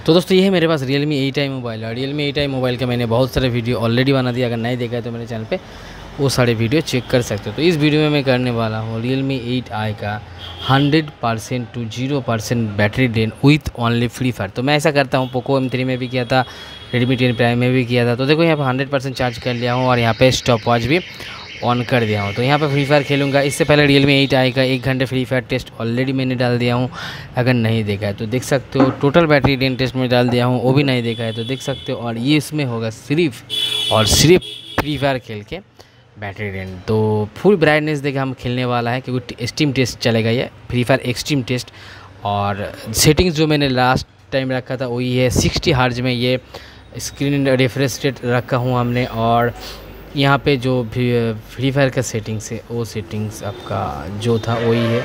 तो दोस्तों ये है मेरे पास Realme 8i मोबाइल है। Realme 8i मोबाइल का मैंने बहुत सारे वीडियो ऑलरेडी बना दिया, अगर नहीं देखा है तो मेरे चैनल पे वो सारे वीडियो चेक कर सकते हो। तो इस वीडियो में मैं करने वाला हूँ Realme 8i का 100% to 0% battery drain with only Free Fire. तो मैं ऐसा करता हूँ, पोको M3 में भी किया था, Redmi 10 प्राइम में भी किया था। तो देखो यहाँ पर 100% चार्ज कर लिया हूँ और यहाँ पे स्टॉप वॉच भी ऑन कर दिया हूँ। तो यहाँ पे फ्री फायर खेलूँगा। इससे पहले Realme 8i का 1 घंटे फ्री फायर टेस्ट ऑलरेडी मैंने डाल दिया हूँ, अगर नहीं देखा है तो देख सकते हो। टोटल बैटरी ड्रेन टेस्ट में डाल दिया हूँ, वो भी नहीं देखा है तो देख सकते हो। और ये इसमें होगा सिर्फ और सिर्फ फ्री फायर खेल के बैटरी ड्रेन। तो फुल ब्राइटनेस देके हम खेलने वाला है, क्योंकि स्टीम टेस्ट चलेगा ये फ्री फायर एक्सट्रीम टेस्ट। और सेटिंग्स जो मैंने लास्ट टाइम रखा था वही है 60 हर्ट्ज में ये स्क्रीन रिफ्रेश रेट रखा हूँ हमने। और यहाँ पे जो भी फ्री फायर का सेटिंग्स है वो सेटिंग्स आपका जो था वही है,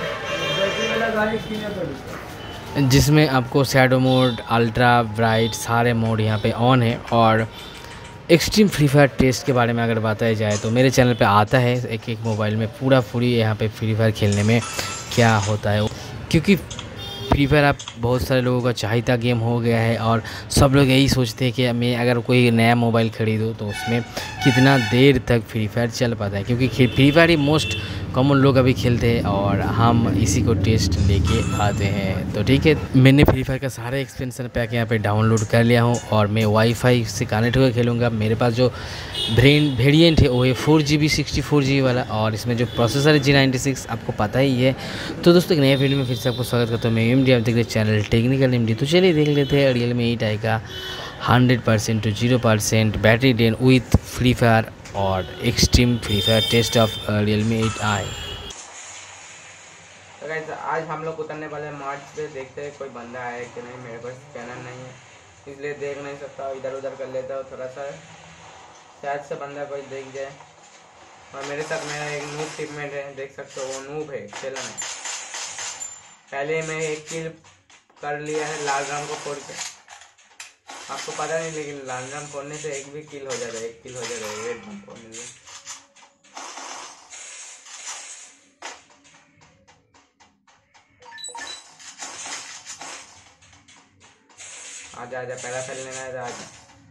जिसमें आपको शैडो मोड, अल्ट्रा ब्राइट सारे मोड यहाँ पे ऑन है। और एक्सट्रीम फ्री फायर टेस्ट के बारे में अगर बताया जाए तो मेरे चैनल पे आता है एक एक मोबाइल में पूरी यहाँ पे फ्री फायर खेलने में क्या होता है। क्योंकि फ्री फायर आप बहुत सारे लोगों का चाहता गेम हो गया है और सब लोग यही सोचते हैं कि मैं अगर कोई नया मोबाइल ख़रीदूँ तो उसमें कितना देर तक फ्री फायर चल पाता है, क्योंकि फ्री फायर ही मोस्ट कॉमन लोग अभी खेलते हैं और हम इसी को टेस्ट लेके आते हैं। तो ठीक है, मैंने फ्री फायर का सारा एक्सपेंशन पैक यहाँ पे डाउनलोड कर लिया हूँ और मैं वाईफाई से कनेक्ट होकर खेलूँगा। मेरे पास जो वेरिएंट है वो है 4GB 64GB वाला, और इसमें जो प्रोसेसर है G96 आपको पता ही है। तो दोस्तों एक नए वीडियो में फिर से आपको स्वागत करता हूँ। मैं MD, आप देख रहे चैनल टेक्निकल MD। तो चलिए देख लेते हैं Realme 8i का 100% to 0% battery drain with Free Fire और extreme Free Fire test of Realme 8i। तो गाइस आज हम लोग उतरने वाले हैं मार्च पे। देखते हैं कोई बंदा आया कि नहीं। मेरे पास स्कैनर नहीं है इसलिए देख नहीं सकता, इधर उधर कर लेता हूँ थोड़ा सा, शायद से बंदा कोई देख जाए। और मेरे साथ मेरा एक नूब टीममेट है, देख सकते हो वो नूब है, खेला नहीं। पहले मैं एक किल कर लिया है लाल राम को फोड़ के, आपको पता नहीं, लेकिन लाल राम फोड़ने से एक भी किल हो जाता है, एक किल हो जाता है रेड राम फोड़ने से। आजा आजा, पहला खेल लेना है, आजा।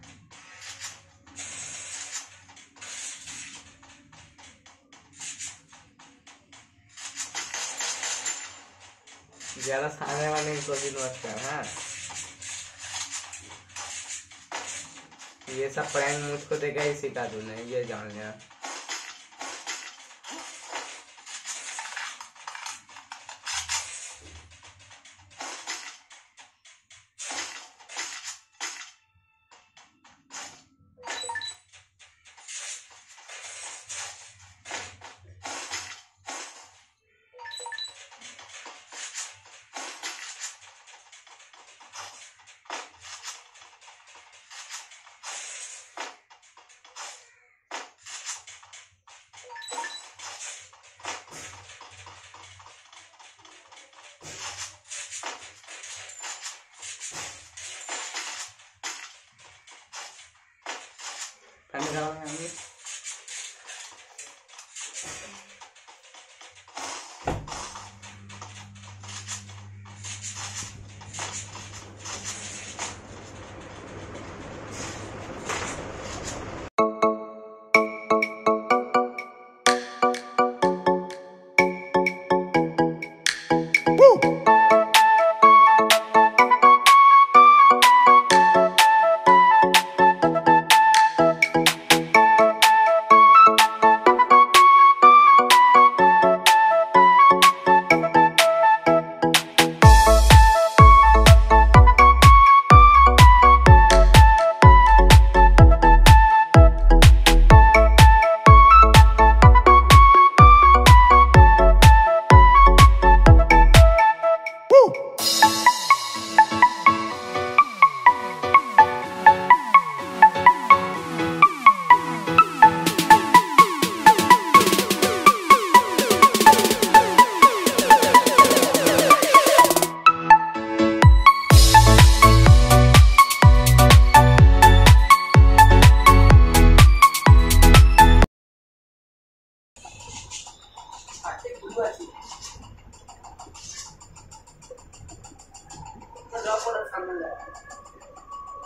ज्यादा खाने वाले की कोशिश मत कर। हाँ, ये सब प्रैंक मुझको देखा ही सीखा तूने, ये जान लिया।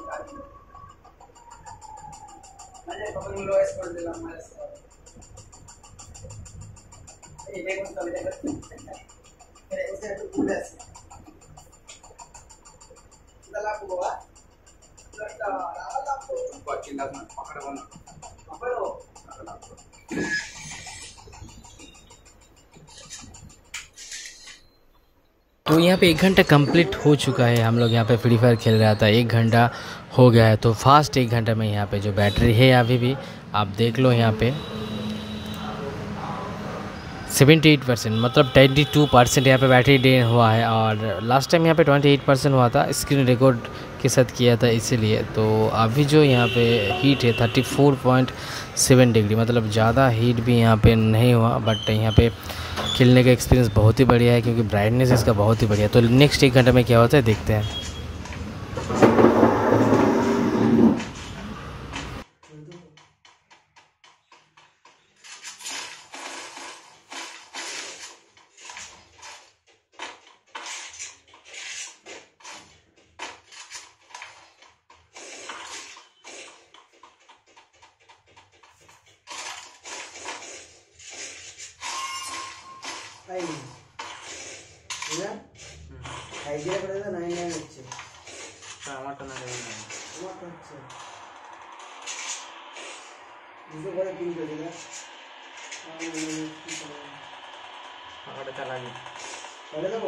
तो यहाँ पे 1 घंटा कंप्लीट हो चुका है। हम लोग यहाँ पे फ्री फायर खेल रहा था, 1 घंटा हो गया है। तो फास्ट 1 घंटा में यहाँ पे जो बैटरी है अभी भी आप देख लो यहाँ पे 78%, मतलब 22% यहाँ पे बैटरी ड्रेन हुआ है। और लास्ट टाइम यहाँ पे 28% हुआ था, स्क्रीन रिकॉर्ड के साथ किया था इसीलिए। तो अभी जो यहाँ पे हीट है 34.7 डिग्री, मतलब ज़्यादा हीट भी यहाँ पे नहीं हुआ। बट यहाँ पे खेलने का एक्सपीरियंस बहुत ही बढ़िया है क्योंकि ब्राइटनेस इसका बहुत ही बढ़िया है। तो नेक्स्ट 1 घंटे में क्या होता है देखते हैं। ఐడియా కూడా 99 వచ్చి టమాటా టమాటా వచ్చి ఇది కూడా తింటుంది కదా అక్కడ చలాగి పడదాము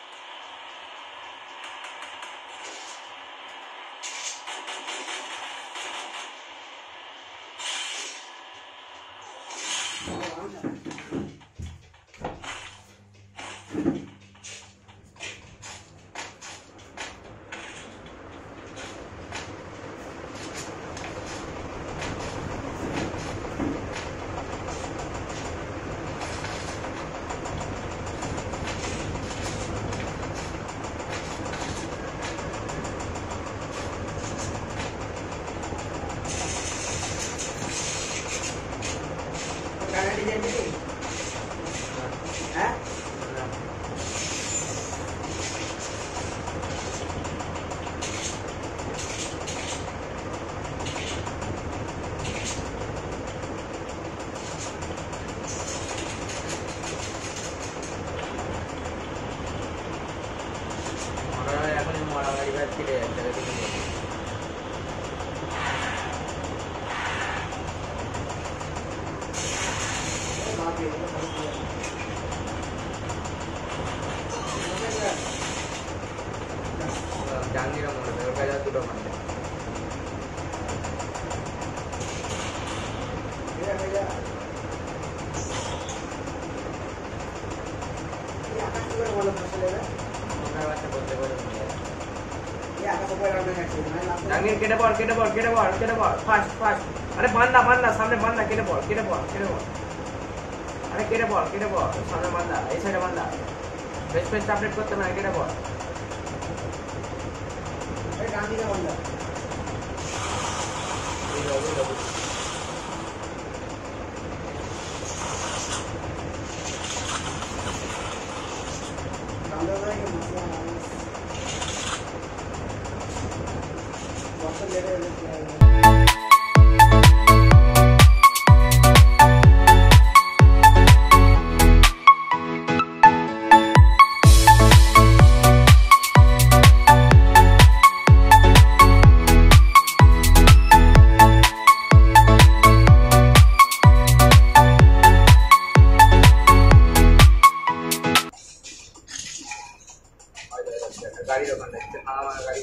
Jangan mau kayak itu dong nanti. Iya. Ini akan juga kalau masalah. Nah, macam boleh. Ya, akan super ramai kasih. Jangan kita ball, fast. अरे बंदा सामने बंदा किधर बॉल अरे किधर बॉल सामने बंदा इस साइड बंदा बेस्ट पे अपडेट करते ना किधर बॉल अरे गांधी का बंदा गाड़ी रखना है हाँ गाड़ी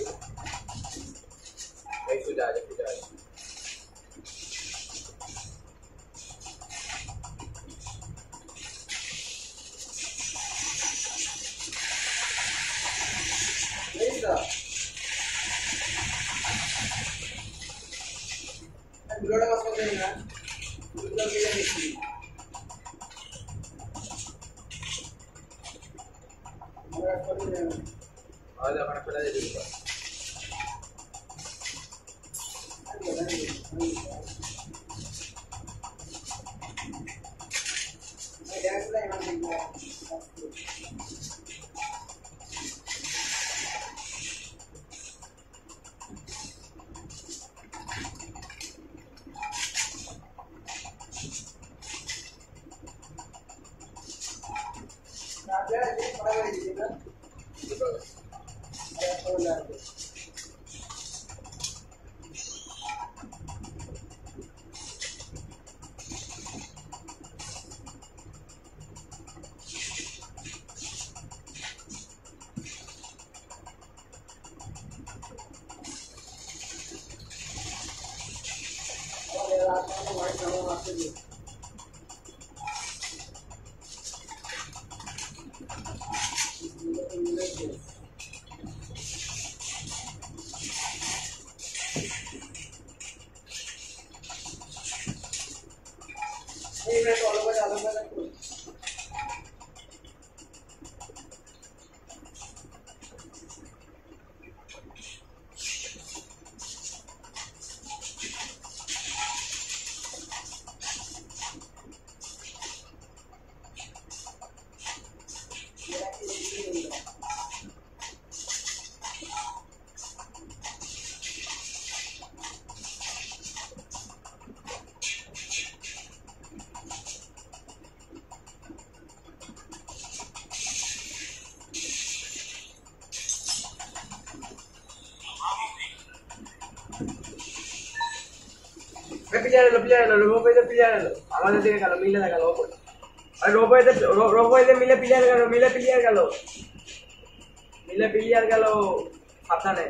जा आज अपना पता दे दूँगा Pillárelo, luego puede pillárelo. Ahora tiene que lo mile de calor. Ahora luego puede mile pillárelo, mile pillárelo. Mile pillárelo. Aptane.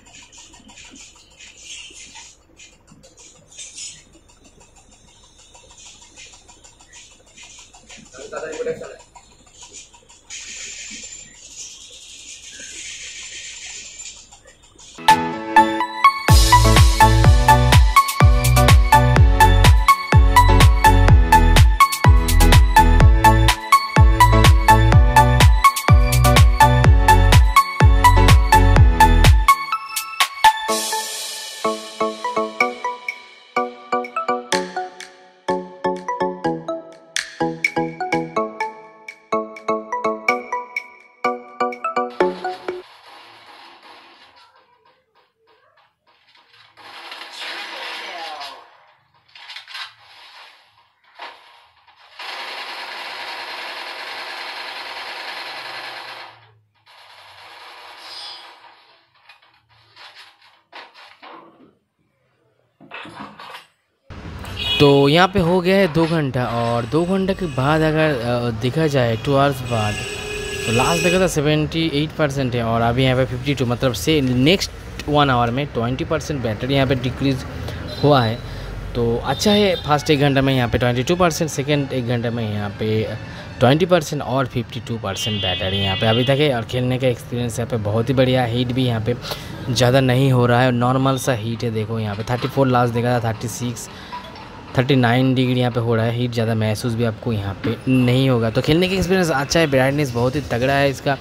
तो यहाँ पे हो गया है 2 घंटा, और 2 घंटे के बाद अगर देखा जाए 2 आवर्स बाद, तो लास्ट देखा था 78% है और अभी यहाँ पे 52, मतलब से नेक्स्ट 1 आवर में 20% बैटरी यहाँ पे डिक्रीज़ हुआ है। तो अच्छा है, फर्स्ट 1 घंटा में यहाँ पे 22%, सेकेंड 1 घंटा में यहाँ पे 20% और 52% बैटरी यहाँ पे अभी तक है। और खेलने का एक्सपीरियंस यहाँ पे बहुत ही बढ़िया, हीट भी यहाँ पे ज़्यादा नहीं हो रहा है, नॉर्मल सा हीट है। देखो यहाँ पे 34 लास्ट देखा था, 36 39 डिग्री यहाँ पे हो रहा है, हीट ज़्यादा महसूस भी आपको यहाँ पे नहीं होगा। तो खेलने का एक्सपीरियंस अच्छा है, ब्राइटनेस बहुत ही तगड़ा है इसका।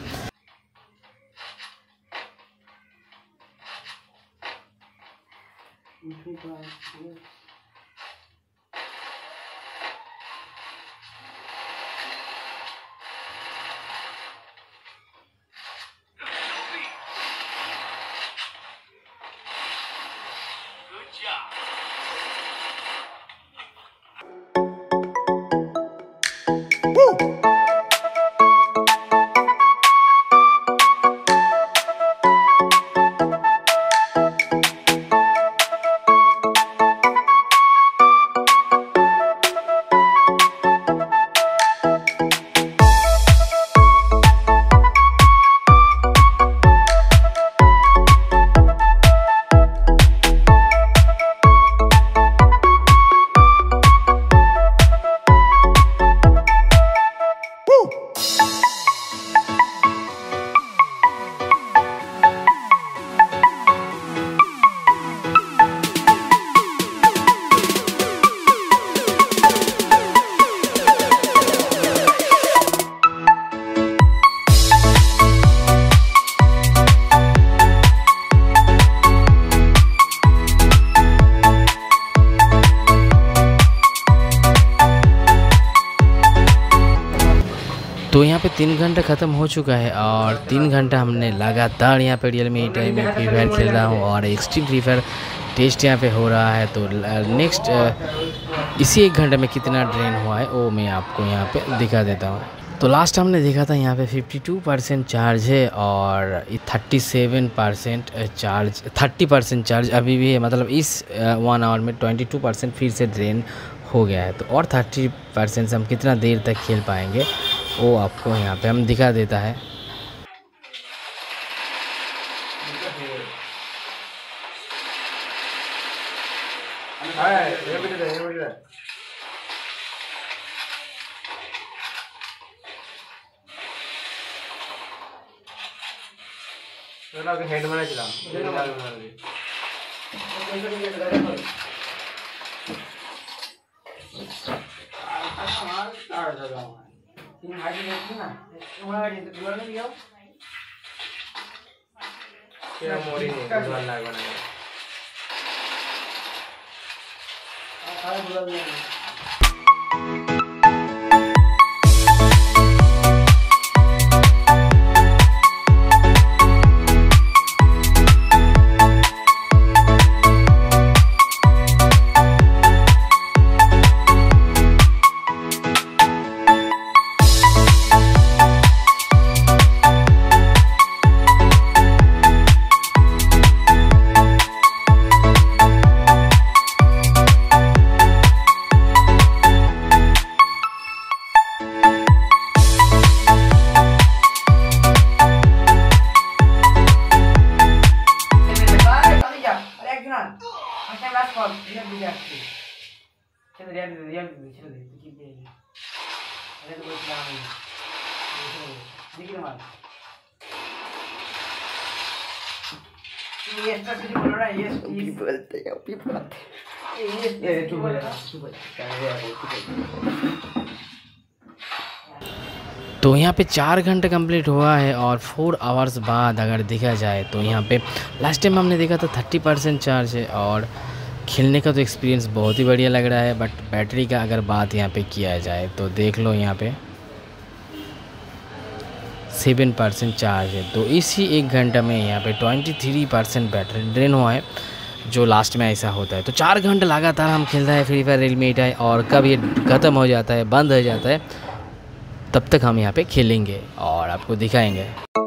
तो यहाँ पे 3 घंटा ख़त्म हो चुका है और 3 घंटा हमने लगातार यहाँ पे रियलमी टाइम में फ्री फायर खेल रहा हूँ और एक्सट्रीम फ्री फायर टेस्ट यहाँ पे हो रहा है। तो नेक्स्ट इसी 1 घंटे में कितना ड्रेन हुआ है वो मैं आपको यहाँ पे दिखा देता हूँ। तो लास्ट हमने देखा था यहाँ पे 52% चार्ज है और 37% चार्ज 30% चार्ज अभी भी है, मतलब इस 1 आवर में 22% फिर से ड्रेन हो गया है। तो और 30% से हम कितना देर तक खेल पाएंगे वो आपको यहाँ पे हम दिखा देता है। ये भी दे, ये भी दे। तो ना हेड में चला क्या मोड़ी नहीं भगवान लाग बनाया तो यहाँ पे 4 घंटे कंप्लीट हुआ है और 4 आवर्स बाद अगर देखा जाए तो यहाँ पे लास्ट टाइम हमने देखा था 30% चार्ज है और खेलने का तो एक्सपीरियंस बहुत ही बढ़िया लग रहा है। बट बैटरी का अगर बात यहाँ पे किया जाए तो देख लो यहाँ पे 7% चार्ज है। तो इसी 1 घंटा में यहाँ पे 23% बैटरी ड्रेन हुआ है, जो लास्ट में ऐसा होता है। तो 4 घंटे लगातार हम खेल रहे हैं फ्री फायर रियलमी 8i और कब ये ख़त्म हो जाता है, बंद हो जाता है, तब तक हम यहाँ पे खेलेंगे और आपको दिखाएंगे।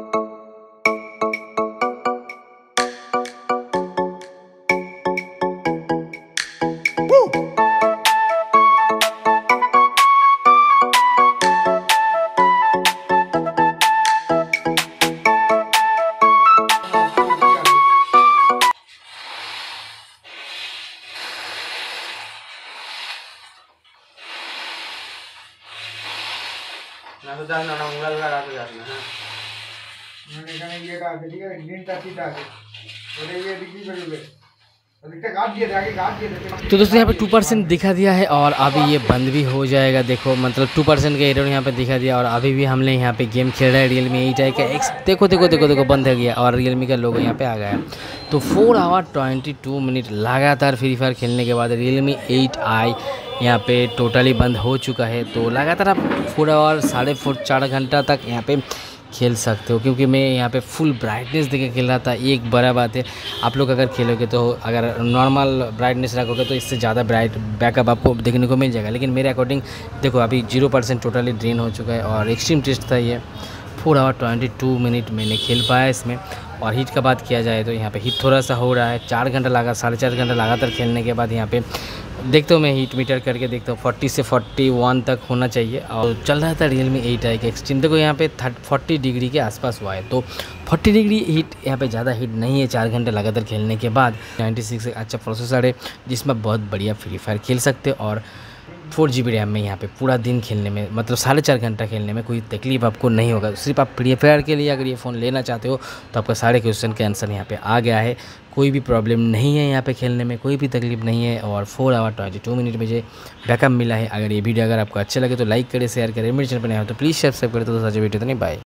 ना तो जाना ना उंगल लगा के जाना है मैंने कहा ये का ठीक है ग्रीन टच था और ये दिखी बड़ी अधिकतर काट दिए थे आगे काट दिए थे। तो दोस्तों यहाँ पे 2% दिखा दिया है और अभी ये बंद भी हो जाएगा। देखो मतलब 2% का एरर यहाँ पे दिखा दिया और अभी भी हमने यहाँ पे गेम खेल रहा है रियलमी 8i का एक्स। देखो देखो देखो देखो बंद हो गया और रियलमी का लोगो यहाँ पे आ गया। तो 4 आवर 22 मिनट लगातार फ्री फायर खेलने के बाद रियलमी 8i यहाँ पे टोटली बंद हो चुका है। तो लगातार आप 4 आवर 4.5 घंटा तक यहाँ पे खेल सकते हो, क्योंकि मैं यहाँ पे फुल ब्राइटनेस देके खेल रहा था। एक बड़ा बात है, आप लोग अगर खेलोगे तो अगर नॉर्मल ब्राइटनेस रखोगे तो इससे ज़्यादा ब्राइट बैकअप आपको देखने को मिल जाएगा। लेकिन मेरे अकॉर्डिंग देखो अभी 0% टोटली ड्रेन हो चुका है और एक्सट्रीम टेस्ट था ये। 4 आवर 22 मिनट मैंने खेल पाया इसमें। और हीट का बात किया जाए तो यहाँ पे हीट थोड़ा सा हो रहा है। 4 घंटा लगा 4.5 घंटा लगातार खेलने के बाद यहाँ पे देखता हूँ मैं हीट मीटर करके देखता हूँ 40 से 41 तक होना चाहिए। और चल रहा था रियलमी 8i का एक्सट्रीम। देखो यहाँ पे 40 डिग्री के आसपास हुआ है। तो 40 डिग्री हीट यहाँ पे ज़्यादा हीट नहीं है 4 घंटे लगातार खेलने के बाद। 96 अच्छा प्रोसेसर है जिसमें बहुत बढ़िया फ्री फायर खेल सकते हो और 4 GB रैम में यहाँ पे पूरा दिन खेलने में मतलब 4.5 घंटा खेलने में कोई तकलीफ आपको नहीं होगा। सिर्फ आप फ्री फायर के लिए अगर ये फ़ोन लेना चाहते हो तो आपका सारे क्वेश्चन का आंसर यहाँ पे आ गया है। कोई भी प्रॉब्लम नहीं है यहाँ पे खेलने में, कोई भी तकलीफ नहीं है। और 4 आवर 22 मिनट मुझे बैकअप मिला है। अगर ये वीडियो अगर आपको अच्छा लगे तो लाइक करें, शेयर करें। मेरे चैनल पर नया हो तो प्लीज़ सब्सक्राइब करें। तो दोस्तों वीडियो तो नहीं, बाय।